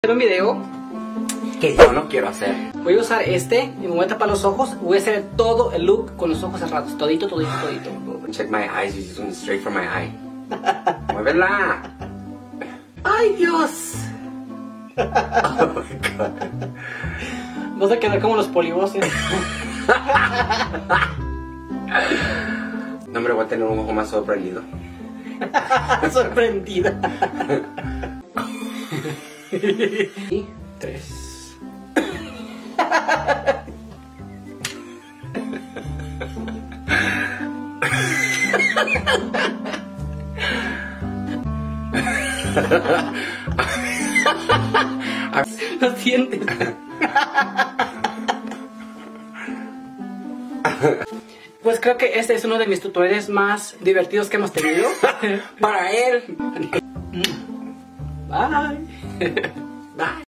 hacer un video que yo no quiero hacer. Voy a usar y me voy a tapar los ojos. Voy a hacer todo el look con los ojos cerrados. Todito. Check my eyes, you're just going straight for my eye. Muévela. ¡Ay, Dios! Oh my God. Vas a quedar como los polivoces. No, hombre, voy a tener un ojo más sorprendido. Sorprendida. Y 3. Lo sientes. Pues creo que este es uno de mis tutoriales más divertidos que hemos tenido. Para él. Bye. Bye.